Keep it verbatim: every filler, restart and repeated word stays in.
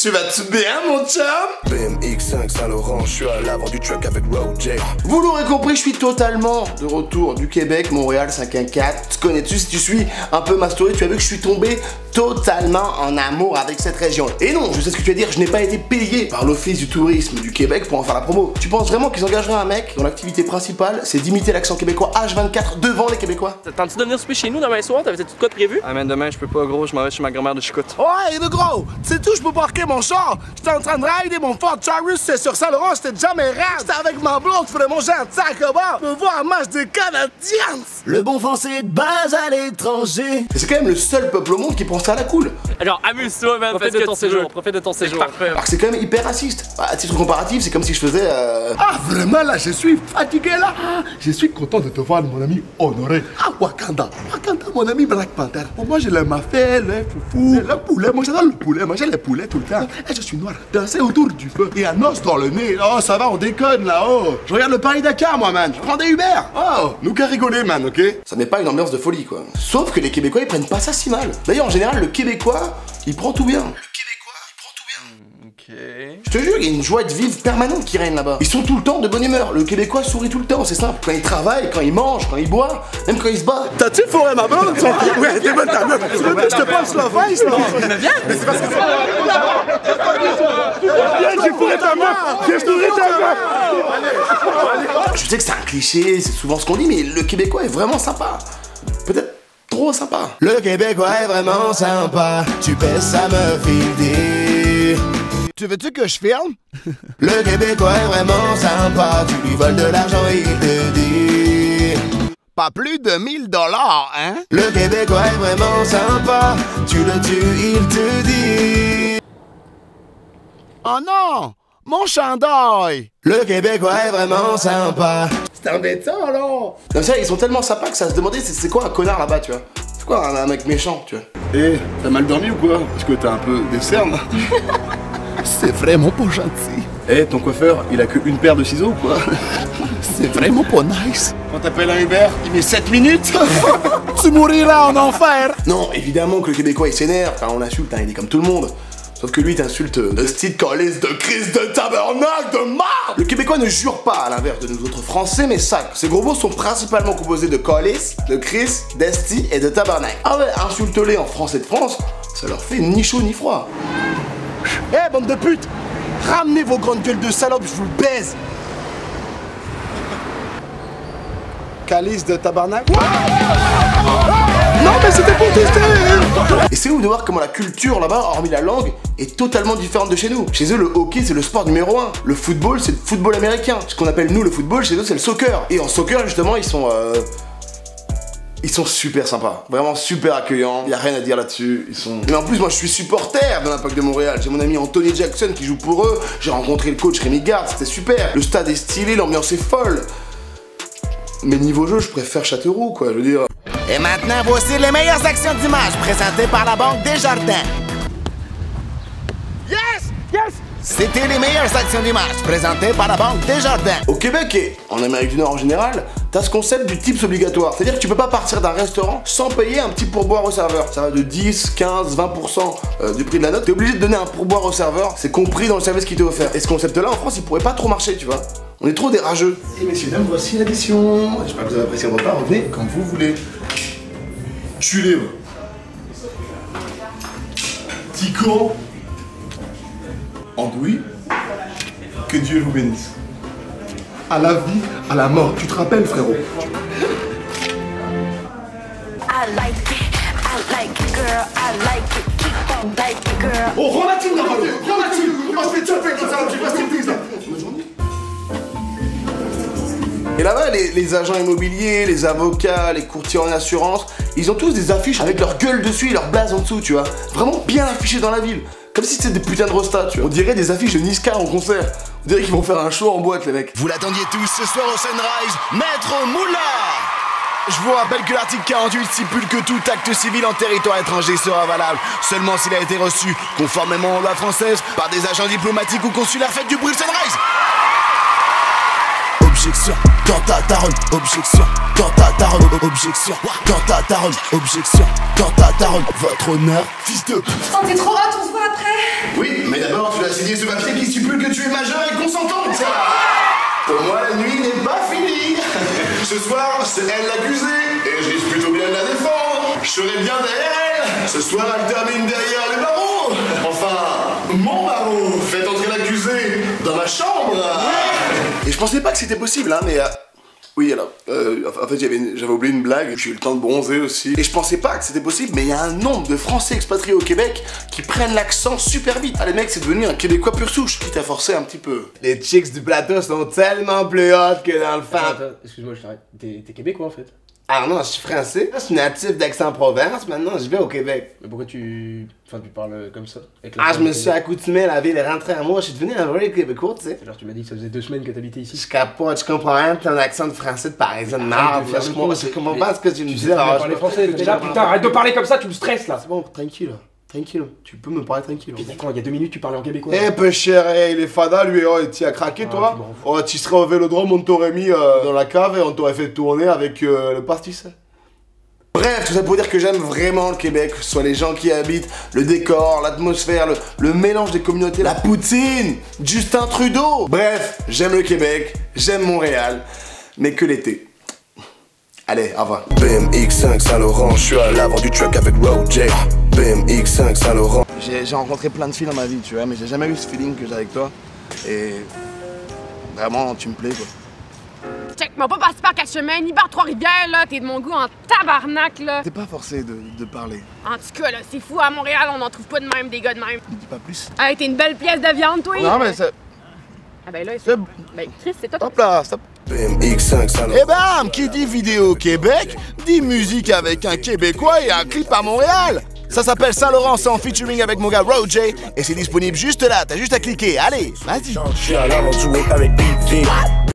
Tu vas-tu bien, mon chum? B M X cinq Saint-Laurent, je suis à l'avant du truck avec Roger. Vous l'aurez compris, je suis totalement de retour du Québec, Montréal cinq un quatre. Tu connais-tu, si tu suis un peu ma story, tu as vu que je suis tombé totalement en amour avec cette région. Et non, je sais ce que tu vas dire, je n'ai pas été payé par l'Office du tourisme du Québec pour en faire la promo. Tu penses vraiment qu'ils engageraient un mec dont l'activité principale, c'est d'imiter l'accent québécois H vingt-quatre devant les Québécois? T'attends-tu de venir souper chez nous demain soir? T'avais-tu de quoi de prévu? Ah, mais demain, je peux pas, gros, je m'en vais chez ma grand-mère de Chicoute. Ouais, le gros, tu sais tout, je peux parquer mon char. J'étais en train de rider mon Ford Taurus sur Saint-Laurent, j'étais jamais rare. J'étais avec ma blonde, je faisais manger un taco-bar, me voir un match de Canadiens. Le bon français de base à l'étranger. Et c'est quand même le seul peuple au monde qui pense ça à la cool. Alors amuse-toi, man, Profite fais de ce ton que tu veux. séjour, profite de ton séjour. Parfait. Alors que c'est quand même hyper raciste. À titre comparatif, c'est comme si je faisais euh... Ah, vraiment, là, je suis fatigué, là. Ah, je suis content de te voir, mon ami honoré. Ah, Wakanda. Wakanda, mon ami Black Panther. Pour moi, je l'aime à faire, le foufou, le poulet. Moi, j'adore le poulet. Manger les poulets tout le temps. Et je suis noir. Danser autour du feu. Et un os dans le nez. Oh, ça va, on déconne, là-haut. Je regarde le Paris-Dakar, moi, man. Je prends des Uber. Oh, nous qu'à rigoler, man, ok? ça met pas une ambiance de folie, quoi. Sauf que les Québécois, ils prennent pas ça si mal. D'ailleurs, en général, le Québécois, il prend tout bien. Le Québécois, il prend tout bien. Ok. Je te jure, il y a une joie de vivre permanente qui règne là-bas. Ils sont tout le temps de bonne humeur. Le Québécois sourit tout le temps, c'est simple. Quand il travaille, quand il mange, quand il boit, même quand il se bat. T'as-tu fourré ma blonde, toi? Ouais, t'es bonne ta meuf. Tu veux que je te passe la face, là? Mais viens! Mais c'est parce que Viens, j'ai fourré ta meuf! J'ai fourré ta meuf! Je sais que c'est un cliché, c'est souvent ce qu'on dit, mais le Québécois est vraiment sympa. Peut-être trop sympa. Le Québécois est vraiment sympa. Tu baisses, ça me fait dire. Tu veux-tu que je filme? Le Québécois est vraiment sympa. Tu lui voles de l'argent et il te dit. Pas plus de mille dollars, hein? Le Québécois est vraiment sympa. Tu le tues, il te dit. Oh non! Mon chandail! Le Québécois est vraiment sympa. C'est embêtant, là! Comme ça, ils sont tellement sympas que ça se demandait c'est quoi un connard là-bas, tu vois. C'est quoi un, un mec méchant, tu vois. Eh, t'as mal dormi ou quoi? Parce que t'as un peu des cernes. C'est vraiment pas gentil. Eh, ton coiffeur, il a que une paire de ciseaux ou quoi? C'est vraiment pas nice. Quand t'appelles un Uber, il met sept minutes. Tu mourras en enfer. Non, évidemment que le Québécois il s'énerve quand on l'insulte, hein, il est comme tout le monde. Sauf que lui t'insulte de style calice, de crise, de tabernacle, de marde. Le Québécois ne jure pas à l'inverse de nous autres Français, mais sac. Ces gros mots sont principalement composés de calice, de crise, d'esti et de tabernacle. Ah ouais, insulte-les en français de France, ça leur fait ni chaud ni froid. Eh, hey, bande de putes! Ramenez vos grandes gueules de salopes, je vous le baise! Calice de tabarnak. Non, mais c'était pour tester! Et c'est ouf de voir comment la culture là-bas, hormis la langue, est totalement différente de chez nous. Chez eux, le hockey c'est le sport numéro un. Le football c'est le football américain. Ce qu'on appelle nous le football, chez eux c'est le soccer. Et en soccer justement, ils sont euh... Ils sont super sympas, vraiment super accueillants, y a rien à dire là-dessus, ils sont... Mais en plus moi je suis supporter de l'Impact de Montréal, j'ai mon ami Anthony Jackson qui joue pour eux, j'ai rencontré le coach Rémi Garde, c'était super, le stade est stylé, l'ambiance est folle. Mais niveau jeu, je préfère Châteauroux quoi, je veux dire... Et maintenant, voici les meilleures actions d'image présentées par la Banque Desjardins. Yes! Yes! C'était les meilleures actions d'image présentées par la Banque Desjardins. Au Québec et en Amérique du Nord en général, t'as ce concept du tips obligatoire. C'est-à-dire que tu peux pas partir d'un restaurant sans payer un petit pourboire au serveur. Ça va de dix, quinze, vingt pour cent du prix de la note. T'es obligé de donner un pourboire au serveur, c'est compris dans le service qui t'est offert. Et ce concept-là, en France, il pourrait pas trop marcher, tu vois. On est trop des rageux. Et messieurs, dames, voici l'addition. J'espère que vous avez apprécié le repas, revenez comme vous voulez. Je suis libre. Tico. Andouille. Que Dieu vous bénisse. À la vie, à la mort, tu te rappelles, frérot? I like it, I like it, girl, I like it, keep on like it, girl. Oh, rends la team, là, rends la team! Oh, je vais te choper comme ça, je vais pas striptease, là! Et là-bas, les, les agents immobiliers, les avocats, les courtiers en assurance, ils ont tous des affiches avec leur gueule dessus et leur blaze en dessous, tu vois. Vraiment bien affichées dans la ville. Comme si c'était des putains de rostas, tu vois. On dirait des affiches de Niska en concert. On dirait qu'ils vont faire un show en boîte, les mecs. Vous l'attendiez tous ce soir au Sunrise, Maître Moula. Je vous rappelle que l'article quarante-huit stipule que tout acte civil en territoire étranger sera valable seulement s'il a été reçu, conformément aux lois françaises, par des agents diplomatiques ou consulaires. Faites du bruit, Sunrise. Objection. dans ta daronne, objection, dans ta daronne, objection, dans ta daronne, objection, dans ta daronne, votre honneur, fils de... Putain, t'es trop hot, on se voit après. Oui, mais d'abord, tu dois signer ce papier qui stipule que tu es majeur et consentante. Pour moi, la nuit n'est pas finie. Ce soir, c'est elle l'accusée, et je risque plutôt bien de la défendre. Je serai bien derrière elle. Ce soir, elle termine derrière les barreaux. Enfin, mon barreau. Faites entrer l'accusé dans ma chambre. Et je pensais pas que c'était possible, hein, mais... Euh... Oui, alors, euh, en fait, j'avais oublié une blague, j'ai eu le temps de bronzer aussi. Et je pensais pas que c'était possible, mais il y a un nombre de Français expatriés au Québec qui prennent l'accent super vite. Ah, les mecs, c'est devenu un Québécois pur souche, qui t'a forcé un petit peu. Les chicks du plateau sont tellement plus hautes que dans le fan. Excuse-moi, je t'arrête. T'es Québécois en fait? Ah non, je suis français, je suis natif d'Aix-en-Provence, maintenant je vais au Québec. Mais pourquoi tu... Enfin, tu parles comme ça avec Ah, je me suis accoutumé, la ville est rentrée à moi, je suis devenu un vrai Québécois, tu sais. Alors tu m'as dit que ça faisait deux semaines que t'habitais ici. Je capote, je comprends rien de ton accent de français de parisien de merde, je comprends pas ce que tu me dis. Parler français, déjà, putain, arrête de parler comme ça, tu me stresses là. C'est bon, tranquille, tranquille, tu peux me parler tranquille. Putain, quand il y a deux minutes, tu parlais en québécois. Eh, peu cher, eh, il est fada lui, oh, tu as craqué toi? Oh, tu serais au Vélodrome, on t'aurait mis euh, dans la cave et on t'aurait fait tourner avec euh, le pastis. Bref, tout ça pour dire que j'aime vraiment le Québec, que ce soit les gens qui y habitent, le décor, l'atmosphère, le, le mélange des communautés, la poutine, Justin Trudeau. Bref, j'aime le Québec, j'aime Montréal, mais que l'été. Allez, au revoir. B M X cinq Saint-Laurent, je suis à l'avant du truck avec Roger. B M X cinq Saint-Laurent. J'ai rencontré plein de filles dans ma vie, tu vois, mais j'ai jamais eu ce feeling que j'ai avec toi. Et vraiment, tu me plais, quoi. Check, m'a pas passé par quatre chemins, ni par Trois-Rivières, là. T'es de mon goût en tabarnak, là. T'es pas forcé de, de parler. En tout cas, là, c'est fou, à Montréal, on en trouve pas de même, des gars de même. Dis pas plus. Hey, t'es une belle pièce de viande, toi. Non, mais ça... Ah ben là, c'est... Ben, Chris, c'est toi. Hop là, stop. B M X cinq Saint-Laurent. Et bam, qui dit vidéo Québec, dit musique avec un Québécois et un clip à Montréal. Ça s'appelle Saint-Laurent, c'est en featuring avec mon gars Roger, et c'est disponible juste là, t'as juste à cliquer, allez, vas-y. Je suis à l'avant du whip avec P V.